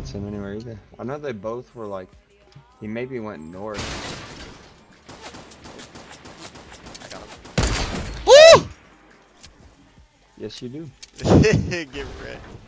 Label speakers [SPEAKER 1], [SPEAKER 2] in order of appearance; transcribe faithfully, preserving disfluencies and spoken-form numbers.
[SPEAKER 1] haven't seen anywhere either. I know they both were like, he maybe went north.
[SPEAKER 2] I got him.
[SPEAKER 1] Yes, you do.
[SPEAKER 2] Woo! Get ready.